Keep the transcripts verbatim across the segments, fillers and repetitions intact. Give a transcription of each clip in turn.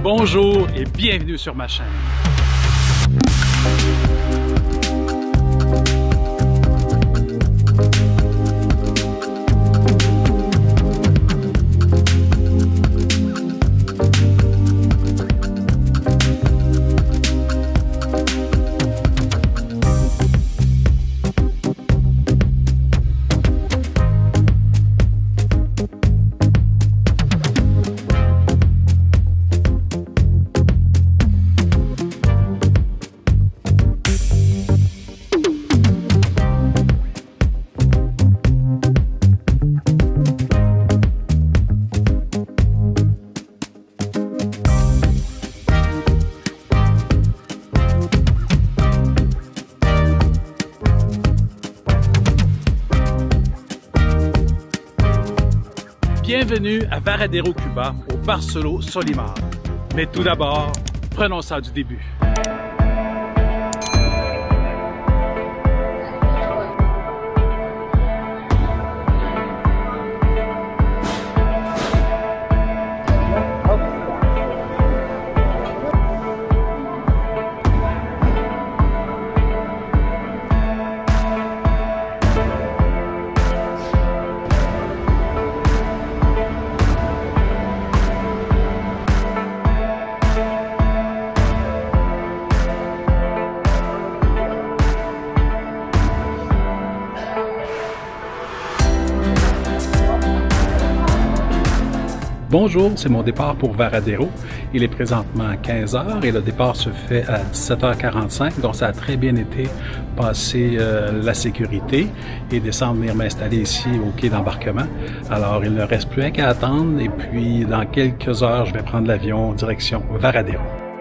Bonjour et bienvenue sur ma chaîne. Bienvenue à Varadero, Cuba, au Barcelo Solimar. Mais tout d'abord, prenons ça du début. Bonjour, c'est mon départ pour Varadero. Il est présentement quinze heures et le départ se fait à dix-sept heures quarante-cinq, donc ça a très bien été passer euh, la sécurité et descendre venir m'installer ici au quai d'embarquement. Alors il ne reste plus qu'à attendre et puis dans quelques heures, je vais prendre l'avion direction Varadero.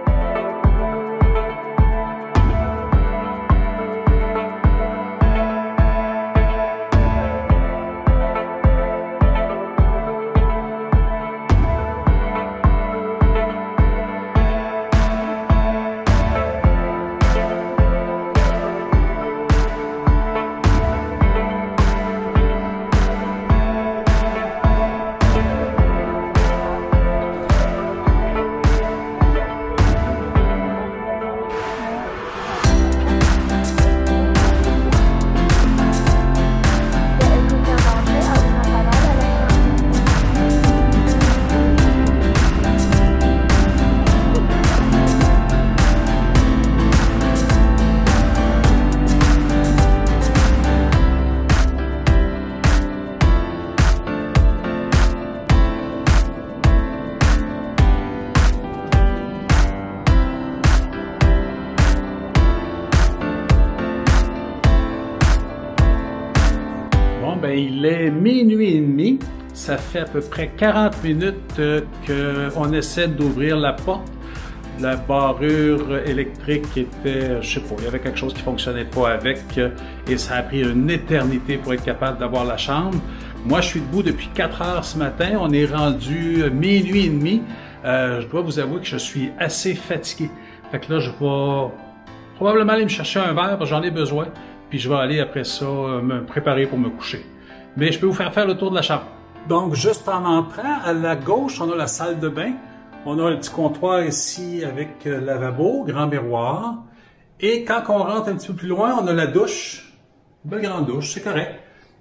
Ben, il est minuit et demi. Ça fait à peu près quarante minutes euh, qu'on essaie d'ouvrir la porte. La barrure électrique était, je sais pas, il y avait quelque chose qui fonctionnait pas avec euh, et ça a pris une éternité pour être capable d'avoir la chambre. Moi, je suis debout depuis quatre heures ce matin. On est rendu minuit et demi. Euh, je dois vous avouer que je suis assez fatigué. Fait que là, je vais probablement aller me chercher un verre parce que j'en ai besoin. Puis je vais aller après ça me préparer pour me coucher. Mais je peux vous faire faire le tour de la chambre. Donc, juste en entrant, à la gauche, on a la salle de bain. On a un petit comptoir ici avec euh, lavabo, grand miroir. Et quand on rentre un petit peu plus loin, on a la douche. Une belle grande douche, c'est correct.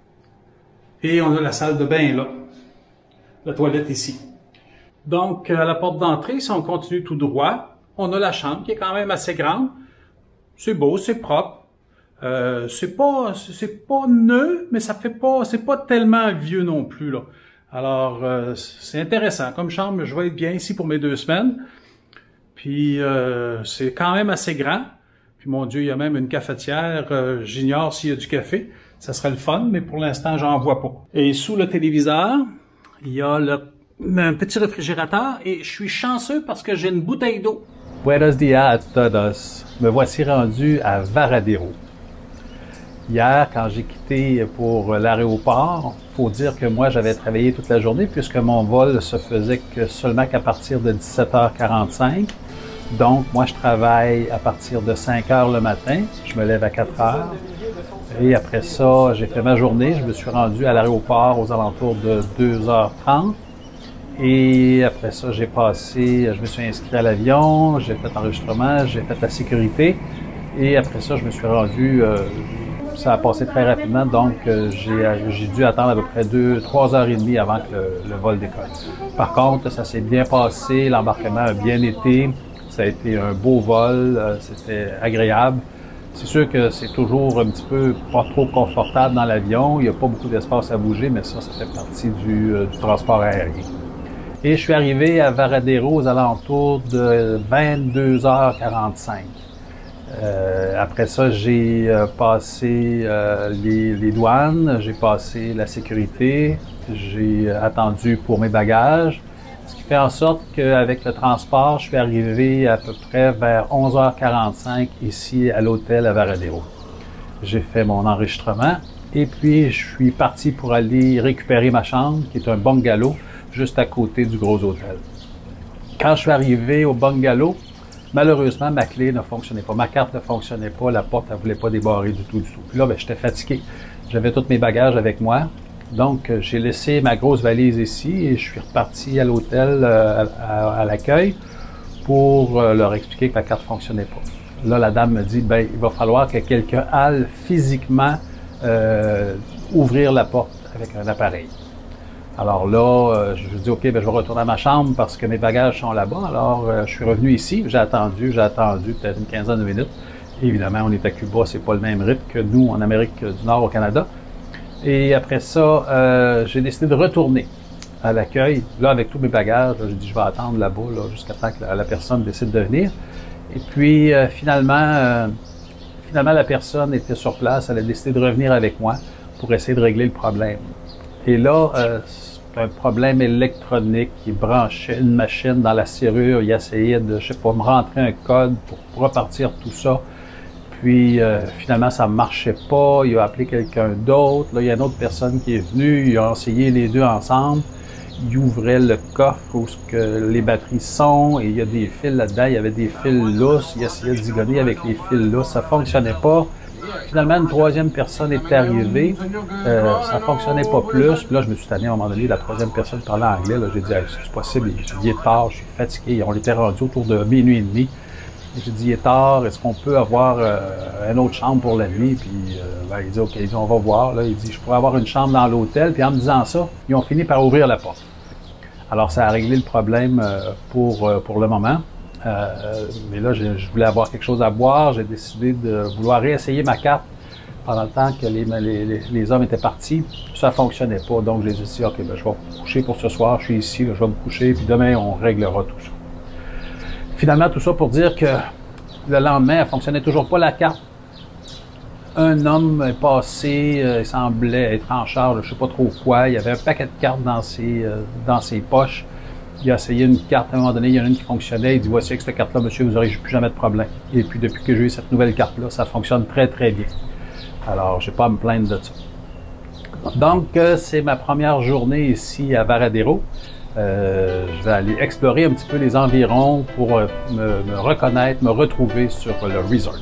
Et on a la salle de bain là. La toilette ici. Donc, à la porte d'entrée, si on continue tout droit, on a la chambre qui est quand même assez grande. C'est beau, c'est propre. Euh, c'est pas, c'est pas neuf, mais ça fait pas, c'est pas tellement vieux non plus, là. Alors, euh, c'est intéressant. Comme chambre, je vais être bien ici pour mes deux semaines. Puis, euh, c'est quand même assez grand. Puis, mon Dieu, il y a même une cafetière. Euh, j'ignore s'il y a du café. Ça serait le fun, mais pour l'instant, j'en vois pas. Et sous le téléviseur, il y a le, un petit réfrigérateur et je suis chanceux parce que j'ai une bouteille d'eau. Buenos días a todos. Me voici rendu à Varadero. Hier, quand j'ai quitté pour l'aéroport, il faut dire que moi, j'avais travaillé toute la journée puisque mon vol se faisait que seulement qu'à partir de dix-sept heures quarante-cinq. Donc, moi, je travaille à partir de cinq heures le matin. Je me lève à quatre heures. Et après ça, j'ai fait ma journée. Je me suis rendu à l'aéroport aux alentours de deux heures trente. Et après ça, j'ai passé, je me suis inscrit à l'avion, j'ai fait l'enregistrement, j'ai fait la sécurité. Et après ça, je me suis rendu, euh, ça a passé très rapidement, donc euh, j'ai dû attendre à peu près deux, trois heures et demie avant que le, le vol décolle. Par contre, ça s'est bien passé, l'embarquement a bien été, ça a été un beau vol, euh, c'était agréable. C'est sûr que c'est toujours un petit peu pas trop confortable dans l'avion, il n'y a pas beaucoup d'espace à bouger, mais ça, ça fait partie du, euh, du transport aérien. Et je suis arrivé à Varadero aux alentours de vingt-deux heures quarante-cinq. Euh, après ça, j'ai euh, passé euh, les, les douanes, j'ai passé la sécurité, j'ai attendu pour mes bagages, ce qui fait en sorte qu'avec le transport, je suis arrivé à peu près vers onze heures quarante-cinq ici à l'hôtel à Varadero. J'ai fait mon enregistrement et puis je suis parti pour aller récupérer ma chambre, qui est un bungalow, juste à côté du gros hôtel. Quand je suis arrivé au bungalow, malheureusement, ma clé ne fonctionnait pas. Ma carte ne fonctionnait pas. La porte ne voulait pas débarrer du tout, du tout. Puis là, ben, j'étais fatigué. J'avais tous mes bagages avec moi. Donc, j'ai laissé ma grosse valise ici et je suis reparti à l'hôtel, euh, à, à l'accueil, pour euh, leur expliquer que ma carte ne fonctionnait pas. Là, la dame me dit, ben, il va falloir que quelqu'un aille physiquement euh, ouvrir la porte avec un appareil. Alors là, euh, je dis, OK, ben, je vais retourner à ma chambre parce que mes bagages sont là-bas. Alors, euh, je suis revenu ici, j'ai attendu, j'ai attendu peut-être une quinzaine de minutes. Évidemment, on est à Cuba, c'est pas le même rythme que nous en Amérique du Nord, au Canada. Et après ça, euh, j'ai décidé de retourner à l'accueil. Là, avec tous mes bagages, j'ai dit, je vais attendre là-bas là, jusqu'à temps que la, la personne décide de venir. Et puis, euh, finalement, euh, finalement, la personne était sur place, elle a décidé de revenir avec moi pour essayer de régler le problème. Et là, euh, c'est un problème électronique. Il branchait une machine dans la serrure. Il essayait de, je sais pas, me rentrer un code pour repartir tout ça. Puis, euh, finalement, ça ne marchait pas. Il a appelé quelqu'un d'autre. Là, il y a une autre personne qui est venue. Ils ont essayé les deux ensemble. Ils ouvraient le coffre où que les batteries sont. Et il y a des fils là-dedans. Il y avait des fils lousses. Il essayait de zigonner avec les fils lousses. Ça ne fonctionnait pas. Finalement, une troisième personne est arrivée. Euh, ça ne fonctionnait pas plus. Puis là, je me suis tanné à un moment donné. La troisième personne parlait anglais. J'ai dit, hey, c'est possible. Il est tard. Je suis fatigué. On était rendu autour de minuit et demi. J'ai dit, il est tard. Est-ce qu'on peut avoir euh, une autre chambre pour la nuit? Puis euh, ben, il dit, OK, il dit, on va voir. Là, il dit, je pourrais avoir une chambre dans l'hôtel. Puis en me disant ça, ils ont fini par ouvrir la porte. Alors, ça a réglé le problème euh, pour, euh, pour le moment. Euh, mais là, je, je voulais avoir quelque chose à boire. J'ai décidé de vouloir réessayer ma carte pendant le temps que les, les, les hommes étaient partis. Ça ne fonctionnait pas. Donc, j'ai dit, OK, ben, je vais me coucher pour ce soir. Je suis ici, là, je vais me coucher. Puis demain, on réglera tout ça. Finalement, tout ça pour dire que le lendemain, elle ne fonctionnait toujours pas la carte. Un homme est passé, euh, il semblait être en charge, je ne sais pas trop quoi. Il y avait un paquet de cartes dans ses, euh, dans ses poches. Il a essayé une carte, à un moment donné, il y en a une qui fonctionnait. Il dit, voici avec cette carte-là, monsieur, vous n'aurez plus jamais de problème. Et puis, depuis que j'ai eu cette nouvelle carte-là, ça fonctionne très, très bien. Alors, je n'ai pas à me plaindre de ça. Donc, euh, c'est ma première journée ici à Varadero. Euh, je vais aller explorer un petit peu les environs pour euh, me, me reconnaître, me retrouver sur le resort.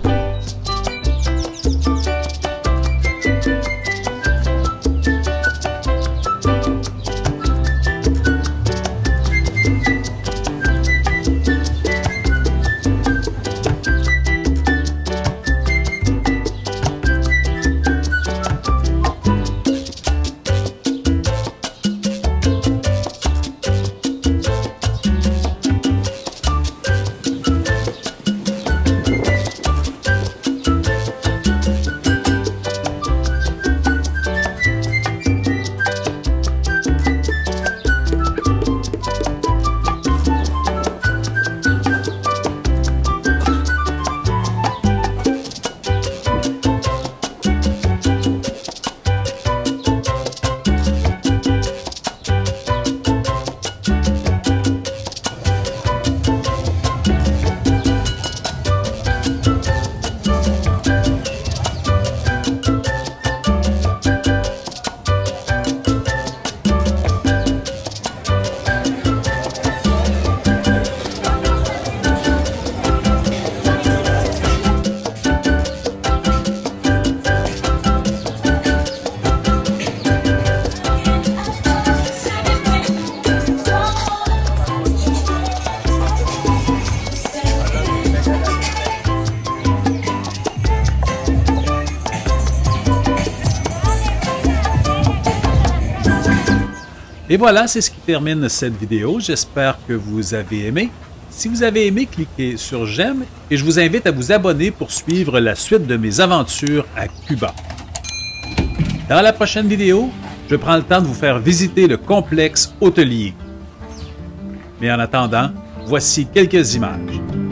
Et voilà, c'est ce qui termine cette vidéo. J'espère que vous avez aimé. Si vous avez aimé, cliquez sur j'aime et je vous invite à vous abonner pour suivre la suite de mes aventures à Cuba. Dans la prochaine vidéo, je prends le temps de vous faire visiter le complexe hôtelier. Mais en attendant, voici quelques images.